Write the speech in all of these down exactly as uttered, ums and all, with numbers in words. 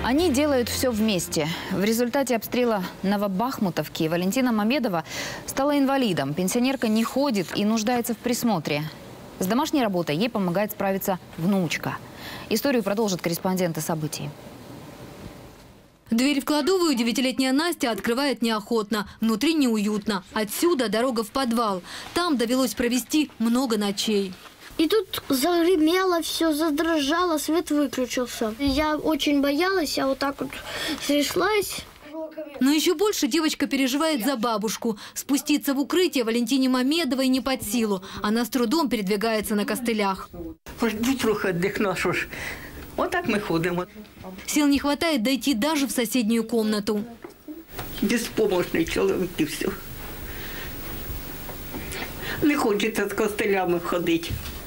Они делают все вместе. В результате обстрела Новобахмутовки Валентина Мамедова стала инвалидом. Пенсионерка не ходит и нуждается в присмотре. С домашней работой ей помогает справиться внучка. Историю продолжит корреспондент событий. Дверь в кладовую девятилетняя Настя открывает неохотно. Внутри неуютно. Отсюда дорога в подвал. Там довелось провести много ночей. И тут загремело, все задрожало, свет выключился. Я очень боялась, я вот так вот тряслась. Но еще больше девочка переживает за бабушку. Спуститься в укрытие Валентине Мамедовой не под силу. Она с трудом передвигается на костылях. Пожди трохи віддихну, що ж. Отак ми ходимо. Сил не хватает дойти даже в соседнюю комнату. Безпомощний чоловік і все. Не хочеться з костилями ходити.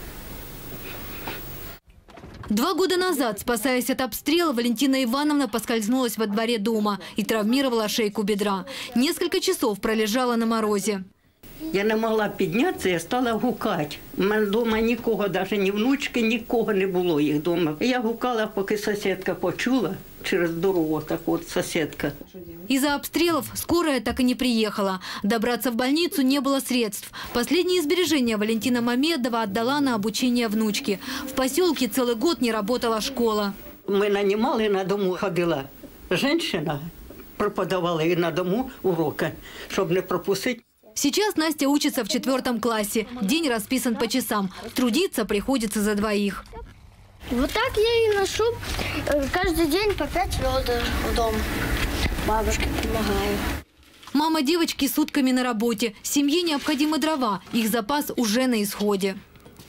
Два года назад, спасаясь от обстрела, Валентина Ивановна поскользнулась во дворе дома и травмировала шейку бедра. Несколько часов пролежала на морозе. Я не могла піднятися, я стала гукати. У мене вдома нікого, навіть ні внучки, нікого не було їх вдома. Я гукала, поки сусідка почула, через дорогу, так от сусідка. Из-за обстрелов скорая так и не приехала. Добраться в больницу не было средств. Последние сбережения Валентина Мамедова отдала на обучение внучки. В поселке целый год не работала школа. Ми нанімали, на дому ходила жінка, преподавала і на дому уроки, щоб не пропустити. Сейчас Настя учится в четвертом классе. День расписан по часам. Трудиться приходится за двоих. Вот так я и ношу каждый день по пять ведер в дом. Бабушке помогаю. Мама девочки сутками на работе. Семье необходимы дрова. Их запас уже на исходе.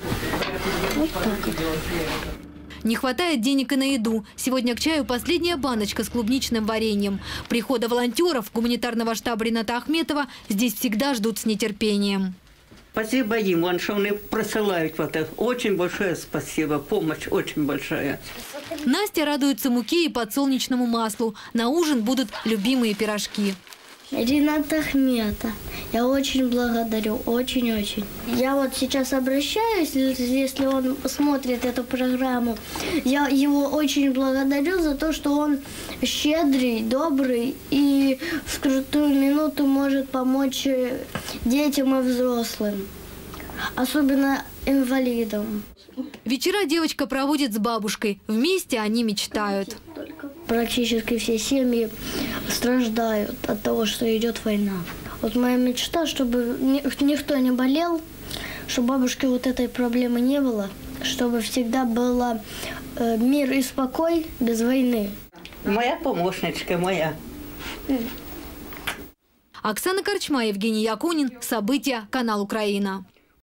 Вот так вот. Не хватает денег и на еду. Сегодня к чаю последняя баночка с клубничным вареньем. Прихода волонтеров гуманитарного штаба Рената Ахметова здесь всегда ждут с нетерпением. Спасибо им, что они присылают вот это. Очень большое спасибо. Помощь очень большая. Настя радуется муке и подсолнечному маслу. На ужин будут любимые пирожки. Ренат Ахмета. Я очень благодарю, очень-очень. Я вот сейчас обращаюсь, если он смотрит эту программу, я его очень благодарю за то, что он щедрый, добрый и в крутую минуту может помочь детям и взрослым, особенно инвалидам. Вечера девочка проводит с бабушкой. Вместе они мечтают. Практически все семьи страждают от того, что идет война. Вот моя мечта, чтобы никто не болел, чтобы бабушке вот этой проблемы не было, чтобы всегда был мир и спокой без войны. Моя помощничка, моя. Оксана Корчма, Евгений Якунин. События. Канал Украина.